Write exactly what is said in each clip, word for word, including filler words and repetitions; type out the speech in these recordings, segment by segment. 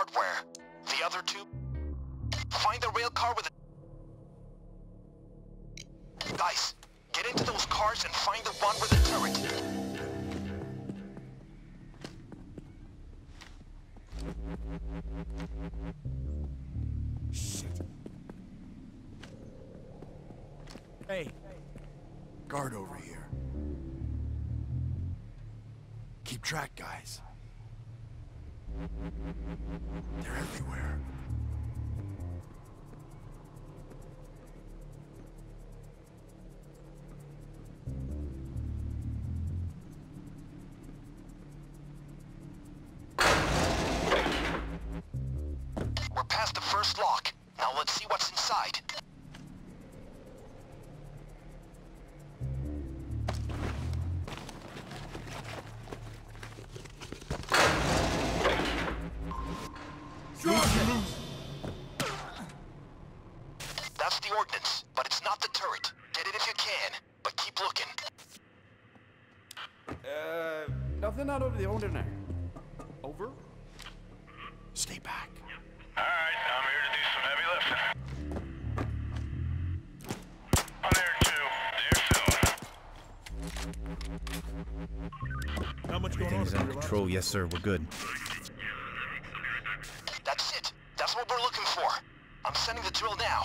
hardware. The other two? Find the rail car with the... Guys, get into those cars and find the one with the turret. Shit. Hey. Guard over here. Keep track, guys. They're everywhere. We're past the first lock. Now let's see what's inside. That's the ordnance, but it's not the turret. Get it if you can, but keep looking. Uh, nothing out over the ordinary. Over? Stay back. Alright, I'm here to do some heavy lifting. On there too. There soon. How much going Everything on? is under control. Yes, sir. We're good. That's it. That's what we're looking for. I'm sending the drill now.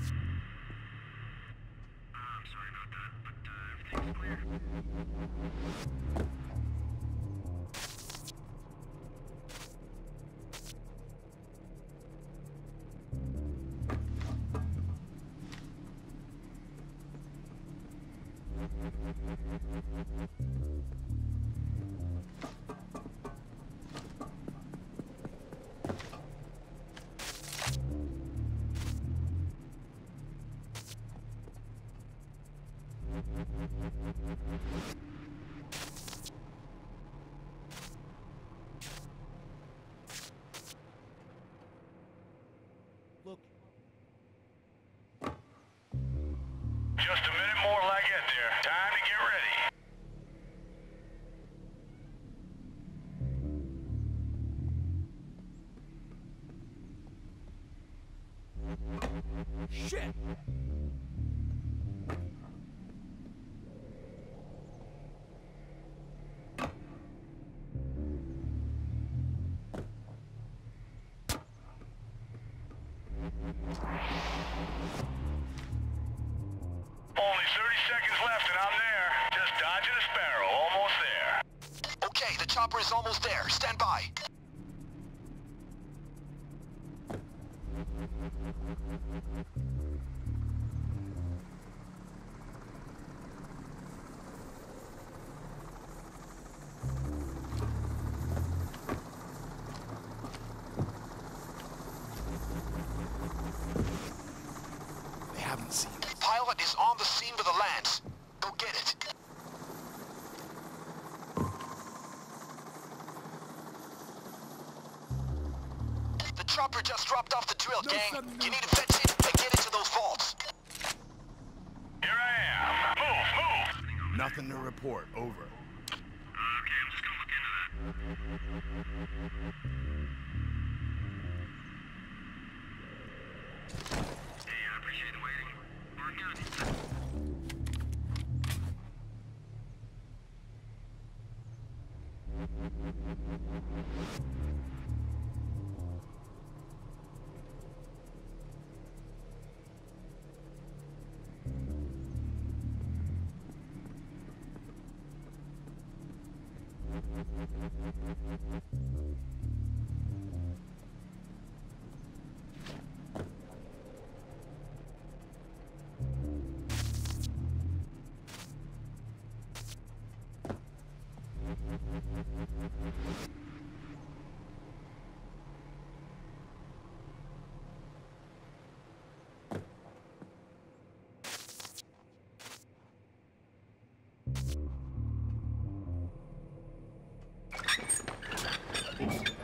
Look. Just a minute more till I get there. Time to get ready. Shit! Only thirty seconds left and I'm there. Just dodging a sparrow. Almost there. Okay, the chopper is almost there. Stand by. They haven't seen it. Pilot is on the scene with a lance. Go get it. The chopper just dropped off the drill, No, gang. sudden You move. need to fetch it and get into those vaults. Here I am. Move, move. Nothing to report. Over. Okay, I'm just gonna look into that. Hey, I appreciate the waiting. We're good. Peace.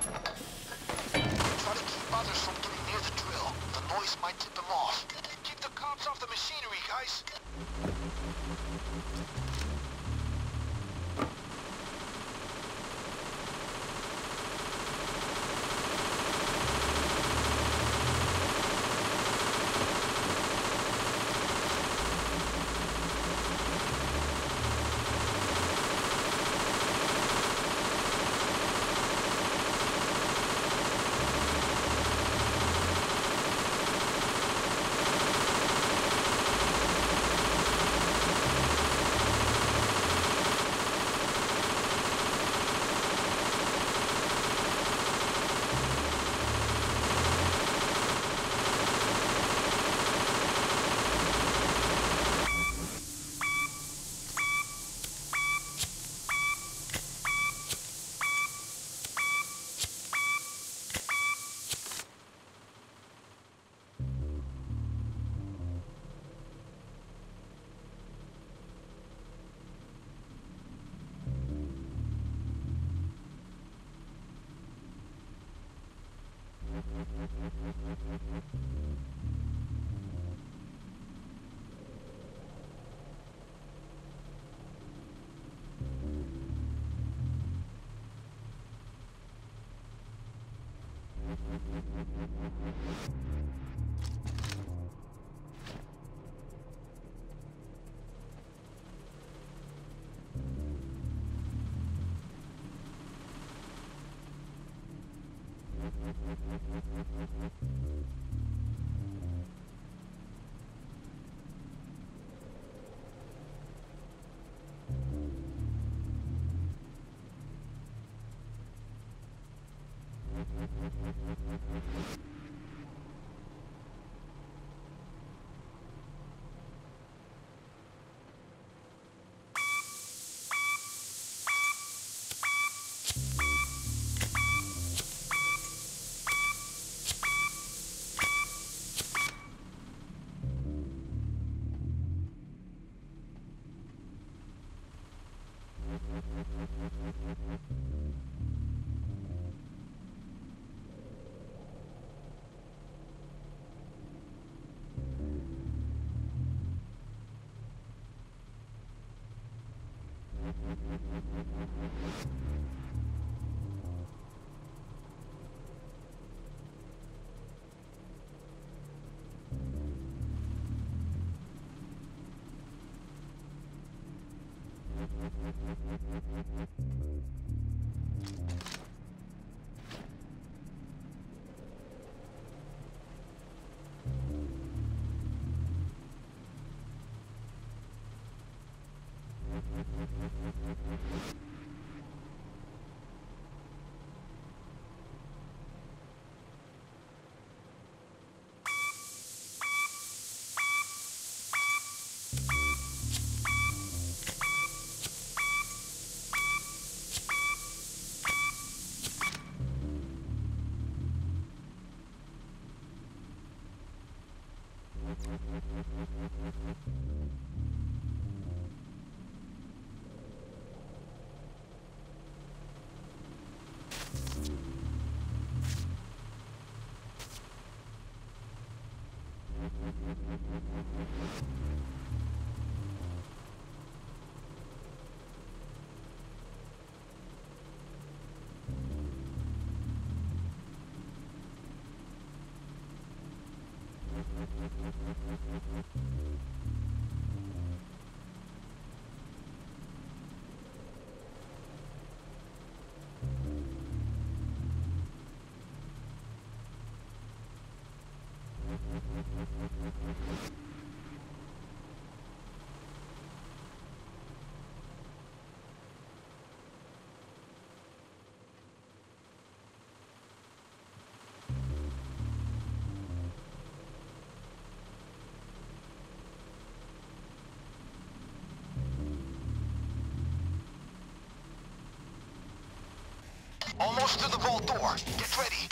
Almost to the vault door. Get ready.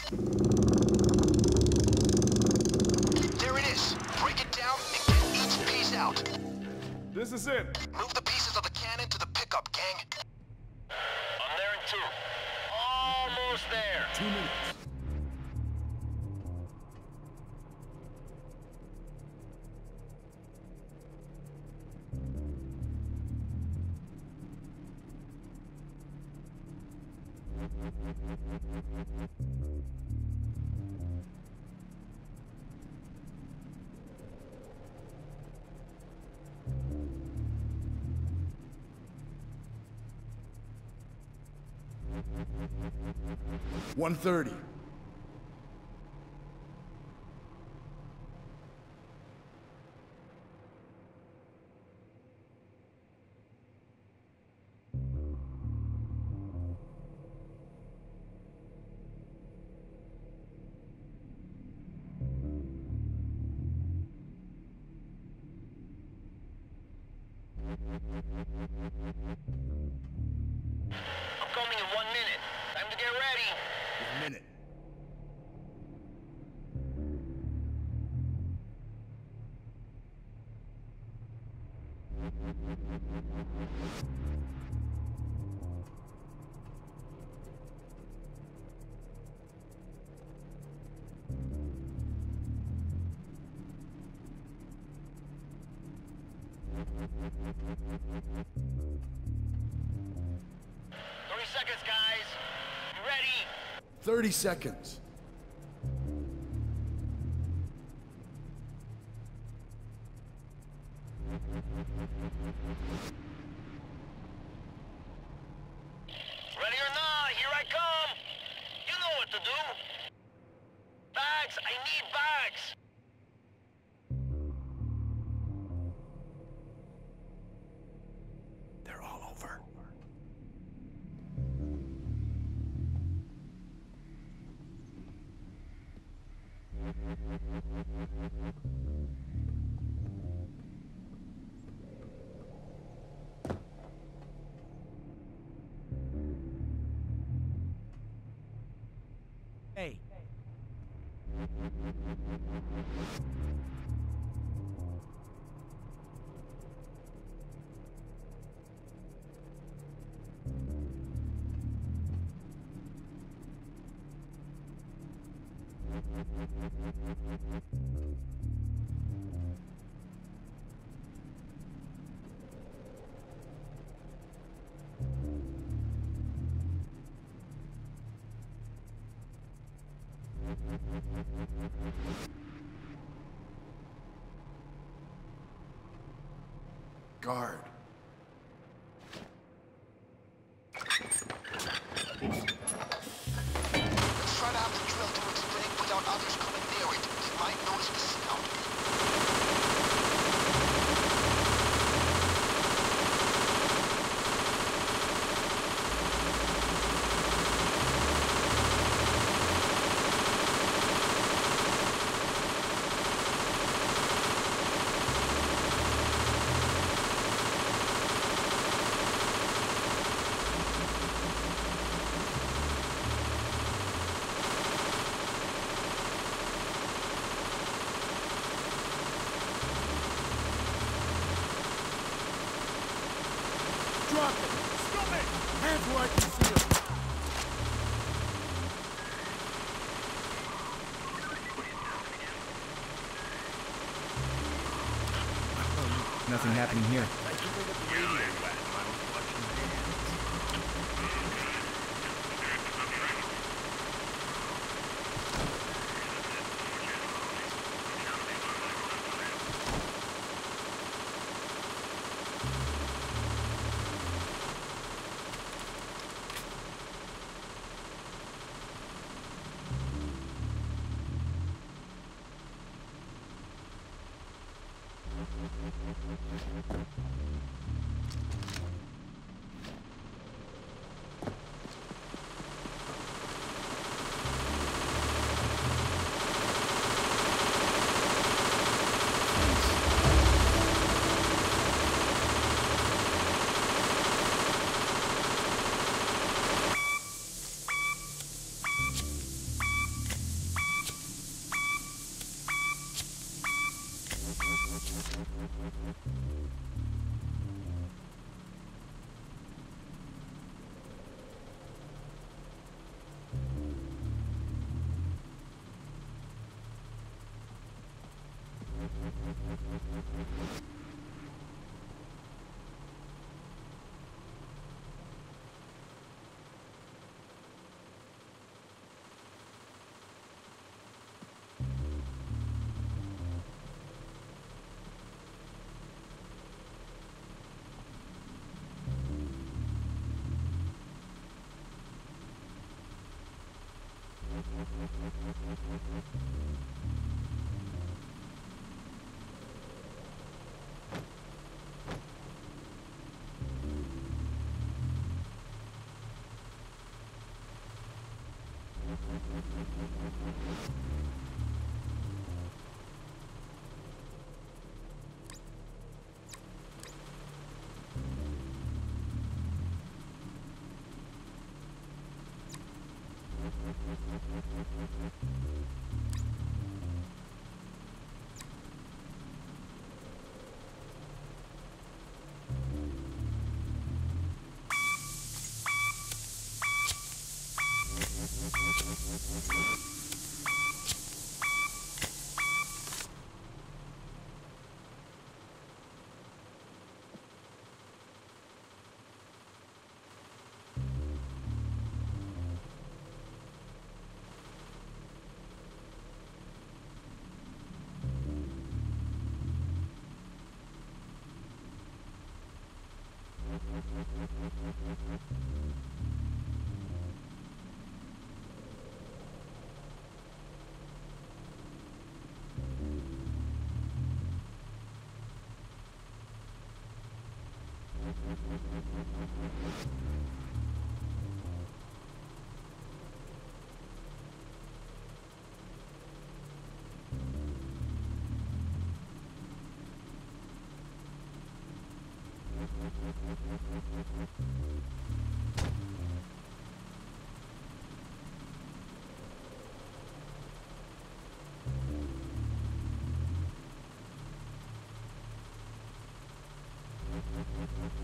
There it is. Break it down and get each piece out. This is it. Move the pieces of the cannon to the pickup, gang. I'm there in two. Almost there. Two minutes. one thirty. I'm coming in one minute. Time to get ready. A minute. Thirty seconds, guys. You ready? thirty seconds. Ready or not, here I come. You know what to do. Bags, I need bags. They're all over. Hey. Guard. Let's try to have the drill to its thing without others coming near it. They might notice the sound. Drop it! Stop it! Hands where I can see them! Nothing happening here.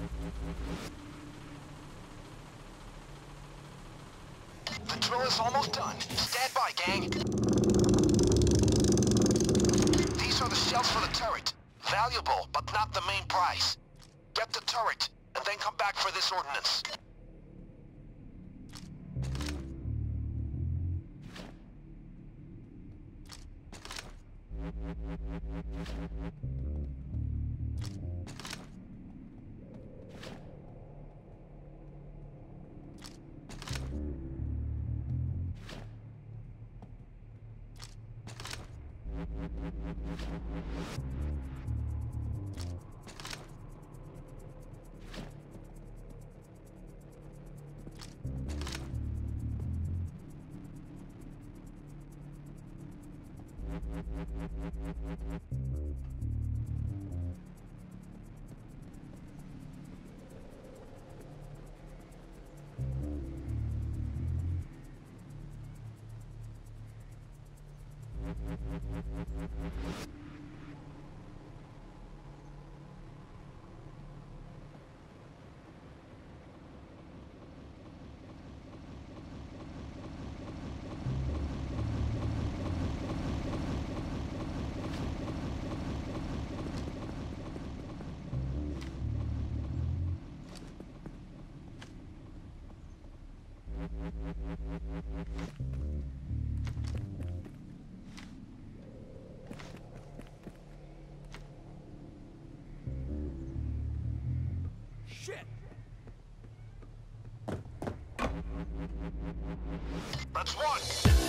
The drill is almost done. Stand by, gang. These are the shells for the turret. Valuable, but not the main prize. Get the turret, and then come back for this ordnance. Shit! That's one!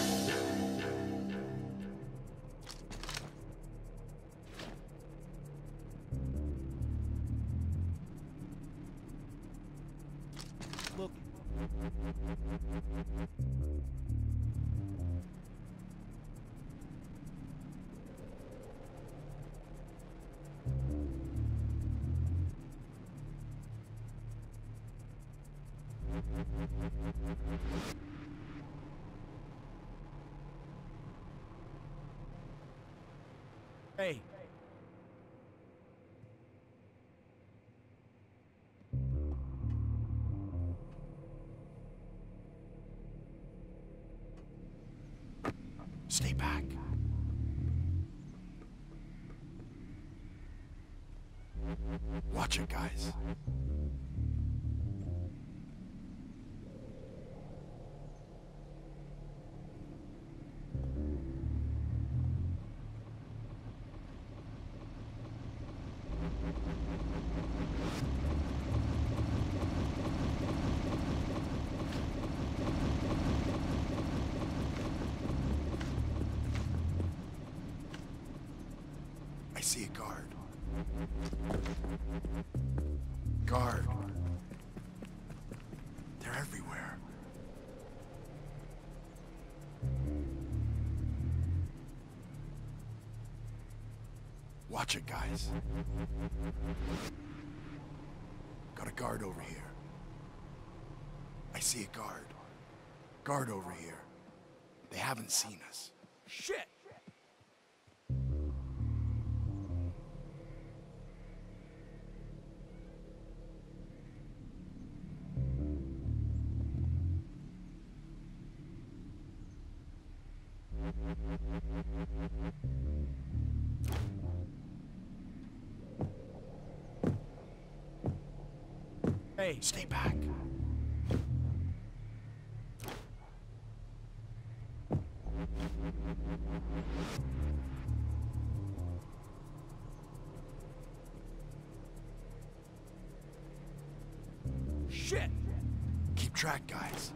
Look. Hey. Stay back. Watch it, guys. I see a guard. Guard. They're everywhere. Watch it, guys. Got a guard over here. I see a guard. Guard over here. They haven't seen us. Shit! Hey. Stay back. Shit! Keep track, guys.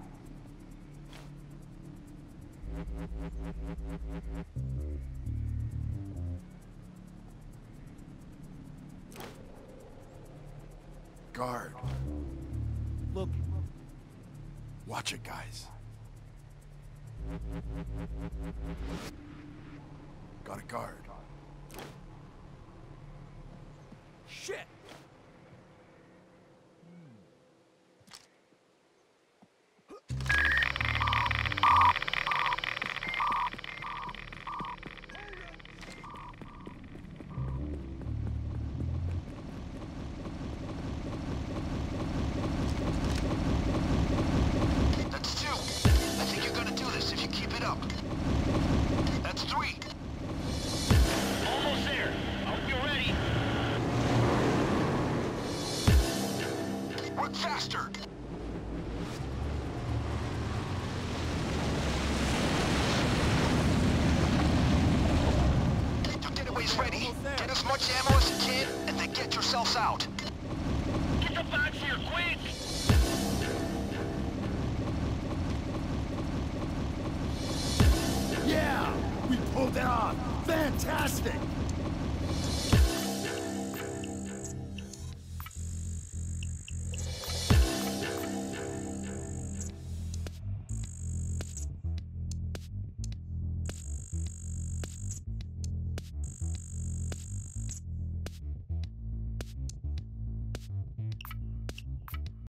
Guard. Look. Watch it, guys. Got a guard. Shit! there. Get as much ammo as you can, and then get yourselves out. Get the bags here, quick! Yeah! We pulled it off! Fantastic!